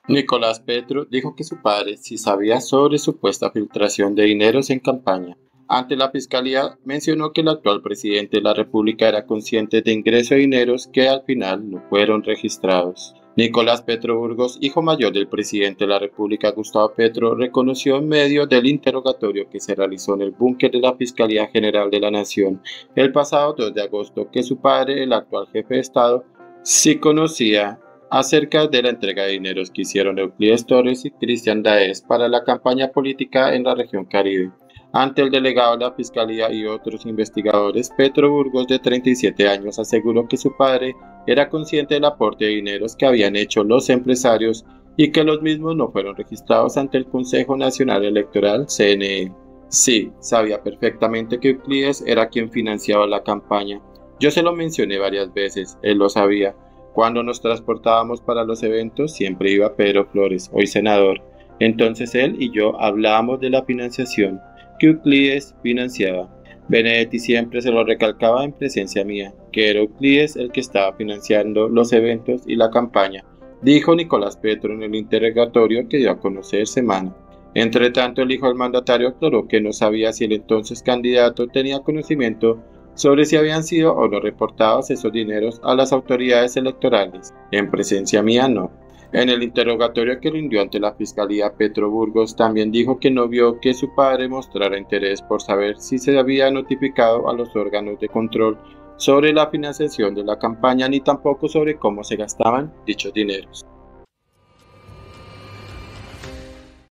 Nicolás Petro dijo que su padre sí sabía sobre supuesta filtración de dineros en campaña. Ante la fiscalía, mencionó que el actual presidente de la República era consciente de ingreso de dineros que al final no fueron registrados. Nicolás Petro Burgos, hijo mayor del presidente de la República, Gustavo Petro, reconoció en medio del interrogatorio que se realizó en el búnker de la Fiscalía General de la Nación el pasado 2 de agosto que su padre, el actual jefe de Estado, sí conocía acerca de la entrega de dineros que hicieron Euclides Torres y Cristian Daes para la campaña política en la región Caribe. Ante el delegado de la Fiscalía y otros investigadores, Petro Burgos, de 37 años, aseguró que su padre era consciente del aporte de dineros que habían hecho los empresarios y que los mismos no fueron registrados ante el Consejo Nacional Electoral, CNE. Sí, sabía perfectamente que Euclides era quien financiaba la campaña. Yo se lo mencioné varias veces, él lo sabía. Cuando nos transportábamos para los eventos, siempre iba Pedro Flores, hoy senador. Entonces él y yo hablábamos de la financiación que Euclides financiaba. Benedetti siempre se lo recalcaba en presencia mía, que era Euclides el que estaba financiando los eventos y la campaña, dijo Nicolás Petro en el interrogatorio que dio a conocer semana. Entre tanto, el hijo del mandatario aclaró que no sabía si el entonces candidato tenía conocimiento sobre si habían sido o no reportados esos dineros a las autoridades electorales. En presencia mía, no. En el interrogatorio que rindió ante la Fiscalía, Petro Burgos también dijo que no vio que su padre mostrara interés por saber si se había notificado a los órganos de control sobre la financiación de la campaña ni tampoco sobre cómo se gastaban dichos dineros.